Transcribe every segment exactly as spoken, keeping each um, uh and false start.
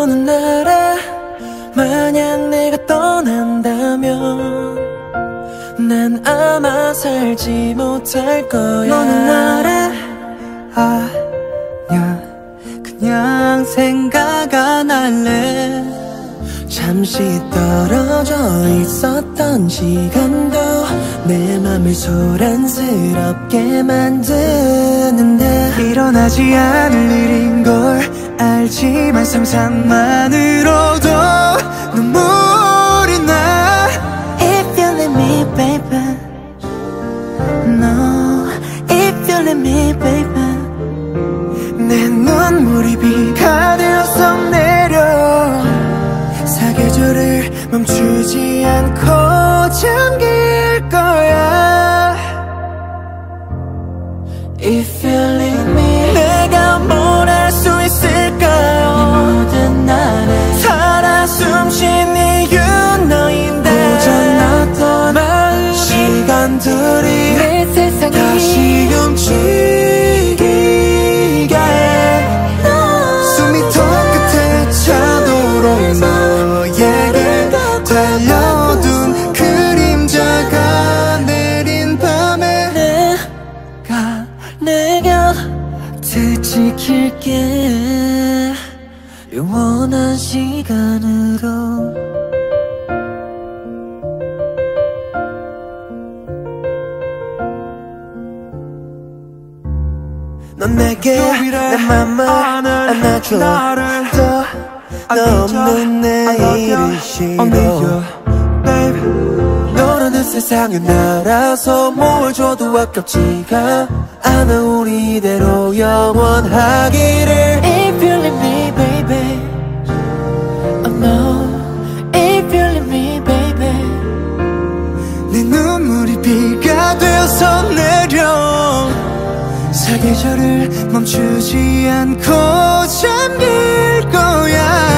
너는 알아. 만약 내가 떠난다면 난 아마 살지 못할 거야. 너는 알아. 아냐 그냥 생각 안 할래. 잠시 떨어져 있었던 시간도 내 맘을 소란스럽게 만드는데 일어나지 않을 일인 걸 알지만 상상만으로도 눈물이 나. If you let me baby, no. If you let me baby, 내 눈물이 비가 되어서 내려 사계절을 멈추지 않고 잠길 거야. If you leave me, 내가 뭘 할 수 있을까요? 이 모든 날에 살아 숨쉰 이유는 너인데 고장났던 마음이 시간들이 내 세상이 다시 움직이게 숨이 턱 끝에 차도록 너에게 달려둔 그림자가 내린 밤에 내가 내 곁을 지킬게 영원한 시간으로. 넌 내게 내 맘을 안아줘. 너 없는 내일이 싫어. 너라는 세상은 알아서 뭘 줘도 아깝지가 않아. 우리 이대로 영원하기를. If you let me baby, oh no. If you let me baby, 내 눈물이 비가 되어서 내려 사계절을 멈추지 않고 잠길 거야.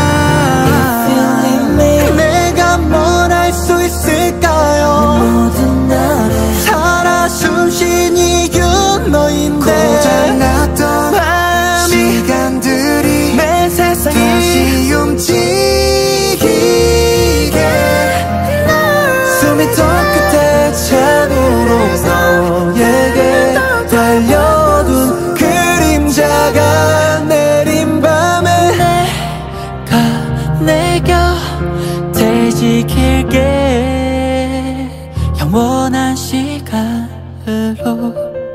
내가 뭘 할 수 있을까요? 모든 날에 살아 숨쉰 이유는 너인데 고장났던 밤이 시간들이 내 세상이 다시 움직이게 숨이 턱 끝에 차도록 너에게 달려둔 그림자가 내린 밤에 내가 내 곁을 지킬게 영원한 시간으로.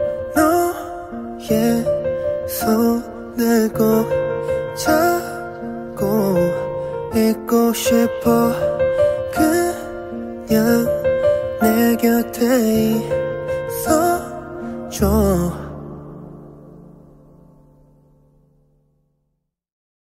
너의 손을 꼭 잡고 있고 싶어. 그냥 내 곁에 있어줘.